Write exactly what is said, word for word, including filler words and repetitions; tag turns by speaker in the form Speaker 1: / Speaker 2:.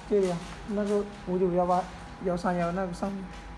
Speaker 1: 这里啊，那个五九幺八幺三幺那个上面。